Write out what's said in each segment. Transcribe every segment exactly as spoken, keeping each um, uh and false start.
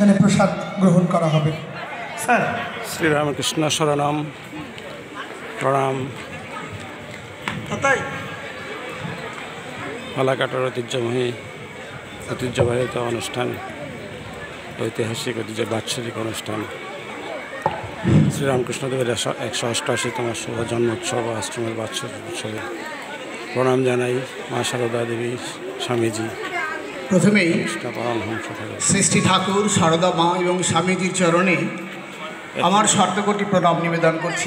সেখানে প্রসাদ গ্রহণ করা হবে। স্যার। শ্রীরামকৃষ্ণ শরণম প্রণাম। ফালাকাটার ঐতিহ্যবাহী ঐতিহ্যবাহিত অনুষ্ঠান, ঐতিহাসিক ঐতিহ্য বাৎসরিক অনুষ্ঠান শ্রীরামকৃষ্ণদেবের একশো অষ্টআশিতম শুভ জন্মোৎসব ও আশ্রমের বাৎসরিক উৎসবে প্রণাম জানাই মা সারদা দেবী স্বামীজি। প্রথমেই সৃষ্টি ঠাকুর সারদা মা এবং স্বামীজির চরণে আমার শতকোটি প্রণাম নিবেদন করছি।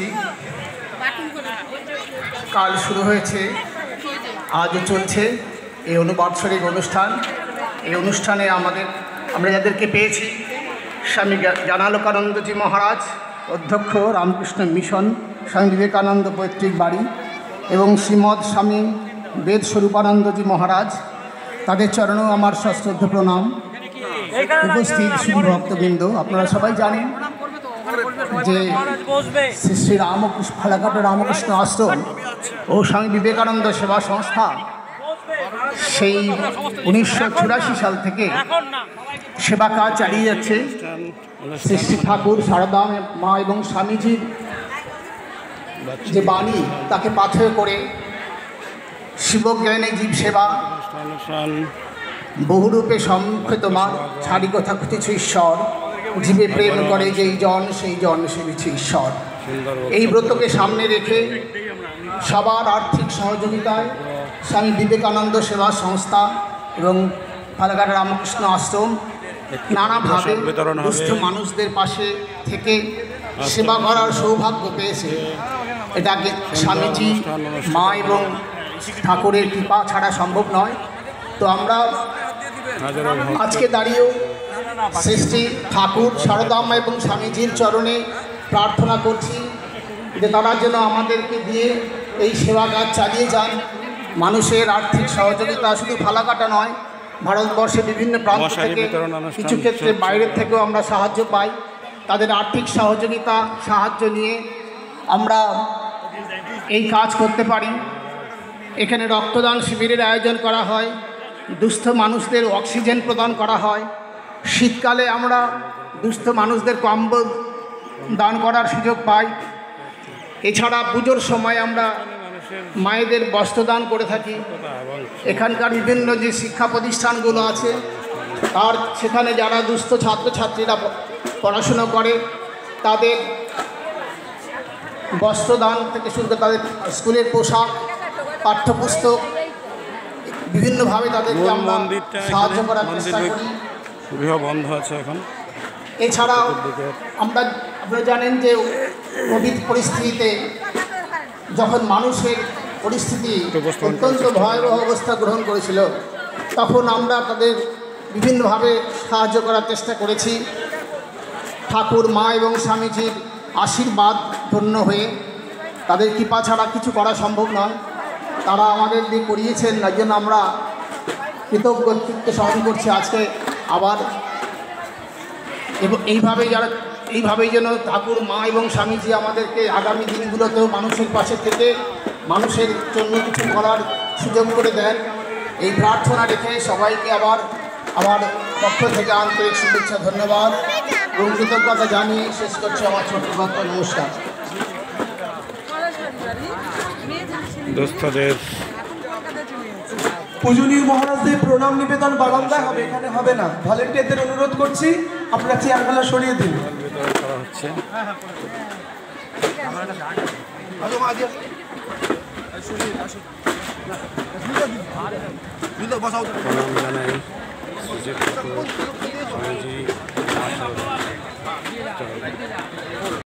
কাল শুরু হয়েছে, আজও চলছে এই অনুবাৎসরিক অনুষ্ঠান। এই অনুষ্ঠানে আমাদের আমরা যাদেরকে পেয়েছি, স্বামী জ্ঞানালোকানন্দজি মহারাজ, অধ্যক্ষ রামকৃষ্ণ মিশন স্বামী বিবেকানন্দ পৈতৃক বাড়ি, এবং শ্রীমৎ স্বামী বেদ স্বরূপানন্দজি মহারাজ, তাদের চরণেও আমার সশ্রদ্ধ প্রণাম। উপস্থিত শুভ ভক্তবৃন্দ, আপনারা সবাই জানেন যে শ্রী শ্রী রামকৃষ্ণ ফালাকাটা রামকৃষ্ণ আশ্রম ও স্বামী বিবেকানন্দ সেবা সংস্থা সেই উনিশশো চুরাশি সাল থেকে সেবা কাজ চালিয়ে যাচ্ছে। শ্রী শ্রী ঠাকুর সারদা মা এবং স্বামীজির যে বাণী তাকে পাথেয় করে শিবজ্ঞানে জীব সেবা বহুরূপে সম্মুখে তোমার ছাড়ি কথা খুঁজেছে ঈশ্বর, জীবে প্রেম করে যেই জন সেই জন সেবিছে ঈশ্বর। এই ব্রতকে সামনে রেখে সবার আর্থিক সহযোগিতায় স্বামী বিবেকানন্দ সেবা সংস্থা এবং ফালাকাটা রামকৃষ্ণ আশ্রম নানাভাবে দুস্থ মানুষদের পাশে থেকে সেবা করার সৌভাগ্য পেয়েছে। এটাকে স্বামীজি মা এবং ঠাকুরের কৃপা ছাড়া সম্ভব নয়। তো আমরা আজকে দাঁড়িয়েও শ্রী শ্রী ঠাকুর সারদাম্মা এবং স্বামীজির চরণে প্রার্থনা করছি যে তারা যেন আমাদেরকে দিয়ে এই সেবা কাজ চালিয়ে যান। মানুষের আর্থিক সহযোগিতা শুধু ফালাকাটা নয়, ভারতবর্ষে বিভিন্ন প্রান্ত থেকে, কিছু ক্ষেত্রে বাইরের থেকেও আমরা সাহায্য পাই। তাদের আর্থিক সহযোগিতা সাহায্য নিয়ে আমরা এই কাজ করতে পারি। এখানে রক্তদান শিবিরের আয়োজন করা হয়, দুস্থ মানুষদের অক্সিজেন প্রদান করা হয়। শীতকালে আমরা দুস্থ মানুষদের কম্বল দান করার সুযোগ পাই। এছাড়া পুজোর সময় আমরা মায়েদের বস্ত্রদান করে থাকি। এখানকার বিভিন্ন যে শিক্ষা প্রতিষ্ঠানগুলো আছে তার সেখানে যারা দুস্থ ছাত্রছাত্রীরা পড়াশুনো করে তাদের বস্ত্রদান থেকে শুরু করে তাদের স্কুলের পোশাক, পাঠ্যপুস্তক বিভিন্নভাবে তাদেরকে আমরা সাহায্য করার চেষ্টা করি। বন্ধ আছে এখন। এছাড়াও আমরা আপনারা জানেন যে কোভিড পরিস্থিতিতে যখন মানুষের পরিস্থিতি অত্যন্ত ভয়াবহ অবস্থা গ্রহণ করেছিল, তখন আমরা তাদের বিভিন্নভাবে সাহায্য করার চেষ্টা করেছি। ঠাকুর মা এবং স্বামীজির আশীর্বাদ ধন্য হয়ে, তাদের কৃপা ছাড়া কিছু করা সম্ভব নয়। তারা আমাদের দিয়ে করিয়েছেন, তার জন্য আমরা কৃতজ্ঞ চিত্তে স্মরণ করছি আজকে আবার। এবং এইভাবেই যারা এইভাবেই যেন ঠাকুর মা এবং স্বামীজি আমাদেরকে আগামী দিনগুলোতেও মানুষের পাশে থেকে মানুষের জন্য কিছু করার সুযোগ করে দেন, এই প্রার্থনা রেখে সবাইকে আবার আমার পক্ষ থেকে আন্তরিক শুভেচ্ছা, ধন্যবাদ এবং কৃতজ্ঞতা জানিয়ে শেষ করছি আমার ছোট্ট বার্তা। নমস্কার। পূজনীয় মহারাজদের প্রণাম নিবেদন বারান্দায় হবে, এখানে হবে না। ভলেন্টিয়ারদের অনুরোধ করছি আপনারা চেয়ারগুলো সরিয়ে দিন। প্রণাম জানাই।